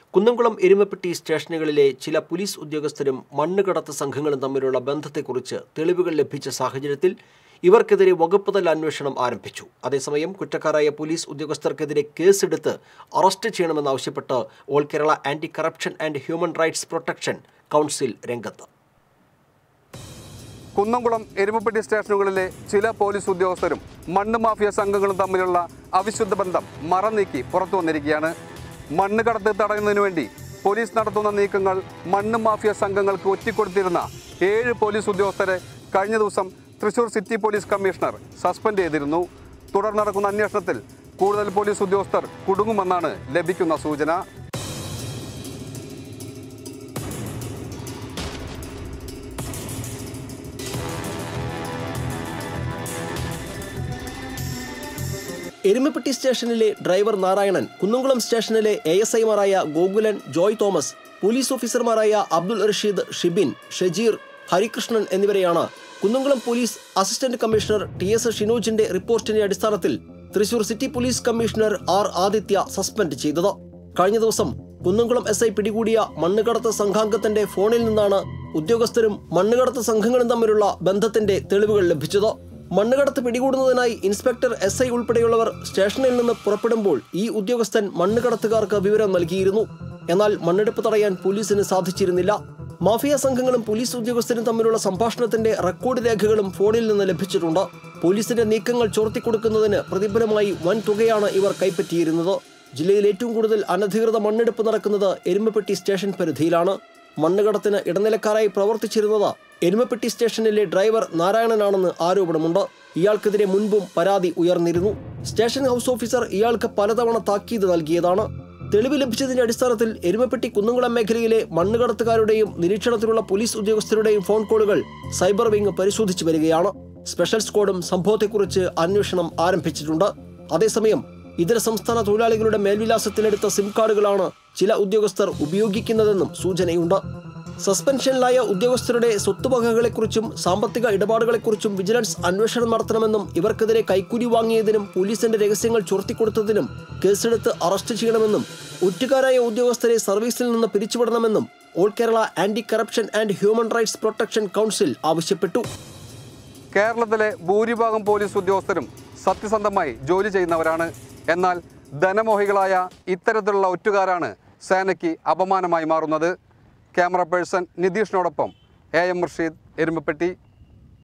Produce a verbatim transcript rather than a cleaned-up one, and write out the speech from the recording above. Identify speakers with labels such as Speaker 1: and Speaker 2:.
Speaker 1: കുന്നംകുളം എരുമപ്പെട്ടി സ്റ്റേഷനുകളിലെ ചില പോലീസ് ഉദ്യോഗസ്ഥരും മണ്ണുകടത്ത് സംഘങ്ങളും തമ്മിലുള്ള ബന്ധത്തെക്കുറിച്ച് തെളിവുകൾ ലഭിച്ച സാഹചര്യത്തിൽ ഇവർക്കെതിരെ വകുപ്പുതല അന്വേഷണം ആരംഭിച്ചു. അതേസമയം കുറ്റക്കാരായ പോലീസ് ഉദ്യോഗസ്ഥർക്കെതിരെ കേസെടുത്ത് അറസ്റ്റ് ചെയ്യണമെന്നാവശ്യപ്പെട്ട് all Kerala anti corruption and human rights protection council രംഗത്ത്.
Speaker 2: കുന്നംകുളം എരുമപ്പെട്ടി സ്റ്റേഷനുകളിലെ ചില പോലീസ് ഉദ്യോഗസ്ഥരും മണ്ണ് മാഫിയ സംഘങ്ങളും തമ്മിലുള്ള അവിശുദ്ധ ബന്ധം മറനീക്കി പുറത്തു വന്നിരിക്കുകയാണ്. മണ്ണ് കടത്ത് തടയുന്നതിനു വേണ്ടി പോലീസ് നടത്തുന്ന നീക്കങ്ങൾ മണ്ണ് മാഫിയ സംഘങ്ങൾക്ക് ഒറ്റിക്കൊടുത്തിരുന്ന ഏഴ് പോലീസ് ഉദ്യോഗസ്ഥരെ കഴിഞ്ഞ ദിവസം Thrissur city police commissioner suspend ചെയ്തിരുന്നു. തുടർന്ന് നടക്കുന്ന അന്വേഷണത്തിൽ കൂടുതൽ പോലീസ് ഉദ്യോഗസ്ഥർ കുടുങ്ങുമെന്നാണ് ലഭിക്കുന്ന സൂചന.
Speaker 1: എരുമപ്പെട്ടി സ്റ്റേഷനിലെ ഡ്രൈവർ നാരായണൻ, കുന്നംകുളം സ്റ്റേഷനിലെ എ എസ് ഐമാരായ ഗോകുലൻ, ജോയ് തോമസ്, പോലീസ് ഓഫീസർമാരായ അബ്ദുൾ റഷീദ്, ഷിബിൻ, ഷജീർ, ഹരികൃഷ്ണൻ എന്നിവരെയാണ് Kunnamkulam police assistant commissioner T S ഷിനോജിന്റെ റിപ്പോർട്ടിന്റെ അടിസ്ഥാനത്തിൽ Thrissur city police commissioner R Aditya suspend ചെയ്തത്. കഴിഞ്ഞ ദിവസം കുന്നംകുളം എസ് ഐ പിടികൂടിയ മണ്ണുകടത്ത് സംഘാംഗത്തിന്റെ ഫോണിൽ നിന്നാണ് ഉദ്യോഗസ്ഥരും മണ്ണുകടത്ത് സംഘങ്ങളും തമ്മിലുള്ള ബന്ധത്തിന്റെ തെളിവുകൾ ലഭിച്ചത്. മണ്ണുകടത്ത് പിടികൂടുന്നതിനായി ഇൻസ്പെക്ടർ എസ് ഐ ഉൾപ്പെടെയുള്ളവർ സ്റ്റേഷനിൽ നിന്ന് പുറപ്പെടുമ്പോൾ ഈ ഉദ്യോഗസ്ഥൻ മണ്ണുകടത്തുകാർക്ക് വിവരം നൽകിയിരുന്നു. എന്നാൽ മണ്ണെടുപ്പ് തടയാൻ പോലീസിന് സാധിച്ചിരുന്നില്ല. മാഫിയ സംഘങ്ങളും പോലീസ് ഉദ്യോഗസ്ഥരും തമ്മിലുള്ള സംഭാഷണത്തിന്റെ റെക്കോർഡ് രേഖകളും ഫോണിൽ നിന്ന് ലഭിച്ചിട്ടുണ്ട്. പോലീസിന്റെ നീക്കങ്ങൾ ചോർത്തിക്കൊടുക്കുന്നതിന് പ്രതിഫലമായി വൻ തുകയാണ് ഇവർ കൈപ്പറ്റിയിരുന്നത്. ജില്ലയിൽ ഏറ്റവും കൂടുതൽ അനധികൃത മണ്ണെടുപ്പ് നടക്കുന്നത് എരുമപ്പെട്ടി സ്റ്റേഷൻ പരിധിയിലാണ്. മണ്ണുകടത്തിന് ഇടനിലക്കാരായി പ്രവർത്തിച്ചിരുന്നത് എരുമപ്പെട്ടി സ്റ്റേഷനിലെ ഡ്രൈവർ നാരായണനാണെന്ന് ആരോപണമുണ്ട്. ഇയാൾക്കെതിരെ മുൻപും പരാതി ഉയർന്നിരുന്നു. സ്റ്റേഷൻ ഹൗസ് ഓഫീസർ ഇയാൾക്ക് പലതവണ താക്കീത് നൽകിയതാണ്. തെളിവ് ലഭിച്ചതിന്റെ അടിസ്ഥാനത്തിൽ എരുമപ്പെട്ടി കുന്നംകുളം മേഖലയിലെ മണ്ണുകടത്തുകാരുടെയും നിരീക്ഷണത്തിലുള്ള പോലീസ് ഉദ്യോഗസ്ഥരുടെയും ഫോൺ കോളുകൾ സൈബർ വിംഗ് പരിശോധിച്ചു വരികയാണ്. സ്പെഷ്യൽ സ്ക്വാഡും സംഭവത്തെക്കുറിച്ച് അന്വേഷണം ആരംഭിച്ചിട്ടുണ്ട്. അതേസമയം ഇതര സംസ്ഥാന തൊഴിലാളികളുടെ മേൽവിലാസത്തിലെടുത്ത സിം കാർഡുകളാണ് ചില ഉദ്യോഗസ്ഥർ ഉപയോഗിക്കുന്നതെന്നും സൂചനയുണ്ട്. സസ്പെൻഷനിലായ ഉദ്യോഗസ്ഥരുടെ സ്വത്തുവകകളെക്കുറിച്ചും സാമ്പത്തിക ഇടപാടുകളെക്കുറിച്ചും വിജിലൻസ് അന്വേഷണം നടത്തണമെന്നും ഇവർക്കെതിരെ കൈക്കൂലി വാങ്ങിയതിനും പോലീസിന്റെ രഹസ്യങ്ങൾ ചോർത്തിക്കൊടുത്തതിനും കേസെടുത്ത് അറസ്റ്റ് ചെയ്യണമെന്നും ഒറ്റുകാരായ ഉദ്യോഗസ്ഥരെ സർവീസിൽ നിന്ന് പിരിച്ചുവിടണമെന്നും all Kerala anti corruption and human rights protection council ആവശ്യപ്പെട്ടു.
Speaker 2: കേരളത്തിലെ ഭൂരിഭാഗം പോലീസ് ഉദ്യോഗസ്ഥരും സത്യസന്ധമായി ജോലി ചെയ്യുന്നവരാണ്. എന്നാൽ ധനമോഹികളായ ഇത്തരത്തിലുള്ള ഒറ്റുകാരാണ് സേനയ്ക്ക് അപമാനമായി മാറുന്നത്. ക്യാമറ പേഴ്സൺ നിതീഷിനോടൊപ്പം എ എം റഷീദ്, എരുമപ്പെട്ടി.